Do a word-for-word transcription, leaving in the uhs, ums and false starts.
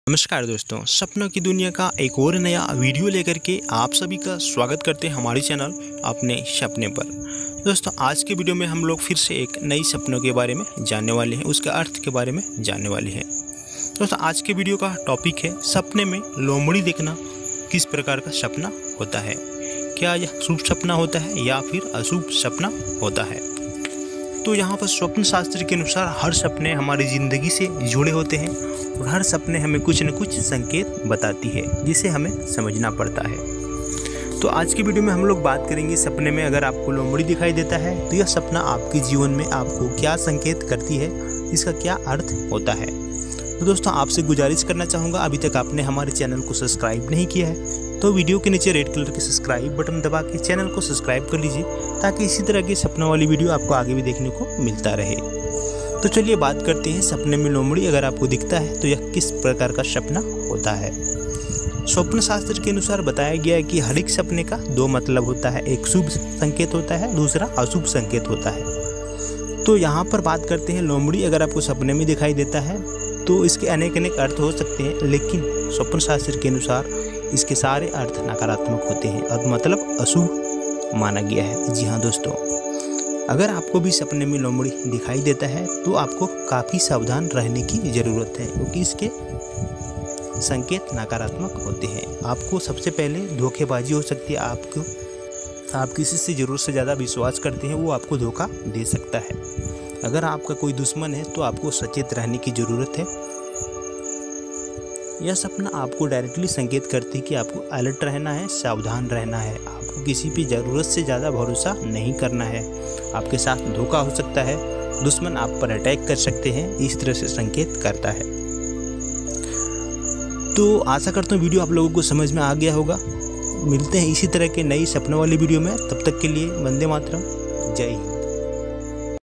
नमस्कार दोस्तों, सपनों की दुनिया का एक और नया वीडियो लेकर के आप सभी का स्वागत करते हैं हमारे चैनल अपने सपने पर। दोस्तों, आज के वीडियो में हम लोग फिर से एक नई सपनों के बारे में जानने वाले हैं, उसके अर्थ के बारे में जानने वाले हैं। दोस्तों, आज के वीडियो का टॉपिक है सपने में लोमड़ी देखना किस प्रकार का सपना होता है। क्या यह शुभ सपना होता है या फिर अशुभ सपना होता है। तो यहाँ पर स्वप्न शास्त्र के अनुसार हर सपने हमारी ज़िंदगी से जुड़े होते हैं और हर सपने हमें कुछ न कुछ संकेत बताती है जिसे हमें समझना पड़ता है। तो आज की वीडियो में हम लोग बात करेंगे सपने में अगर आपको लोमड़ी दिखाई देता है तो यह सपना आपके जीवन में आपको क्या संकेत करती है, इसका क्या अर्थ होता है। तो दोस्तों, आपसे गुजारिश करना चाहूँगा, अभी तक आपने हमारे चैनल को सब्सक्राइब नहीं किया है तो वीडियो के नीचे रेड कलर के सब्सक्राइब बटन दबा के चैनल को सब्सक्राइब कर लीजिए ताकि इसी तरह की सपनों वाली वीडियो आपको आगे भी देखने को मिलता रहे। तो चलिए बात करते हैं, सपने में लोमड़ी अगर आपको दिखता है तो यह किस प्रकार का सपना होता है। स्वप्न शास्त्र के अनुसार बताया गया है कि हर एक सपने का दो मतलब होता है, एक शुभ संकेत होता है, दूसरा अशुभ संकेत होता है। तो यहाँ पर बात करते हैं, लोमड़ी अगर आपको सपने में दिखाई देता है तो इसके अनेक अनेक अर्थ हो सकते हैं, लेकिन स्वप्न शास्त्र के अनुसार इसके सारे अर्थ नकारात्मक होते हैं और मतलब अशुभ माना गया है। जी हाँ दोस्तों, अगर आपको भी सपने में लोमड़ी दिखाई देता है तो आपको काफ़ी सावधान रहने की ज़रूरत है क्योंकि इसके संकेत नकारात्मक होते हैं। आपको सबसे पहले धोखेबाजी हो सकती है, आपको आप किसी से ज़रूरत से ज़्यादा विश्वास करते हैं, वो आपको धोखा दे सकता है। अगर आपका कोई दुश्मन है तो आपको सचेत रहने की ज़रूरत है। यह सपना आपको डायरेक्टली संकेत करती है कि आपको अलर्ट रहना है, सावधान रहना है, आपको किसी भी ज़रूरत से ज़्यादा भरोसा नहीं करना है। आपके साथ धोखा हो सकता है, दुश्मन आप पर अटैक कर सकते हैं, इस तरह से संकेत करता है। तो आशा करता हूँ वीडियो आप लोगों को समझ में आ गया होगा। मिलते हैं इसी तरह के नई सपनों वाली वीडियो में, तब तक के लिए वंदे मातरम, जय हिंद।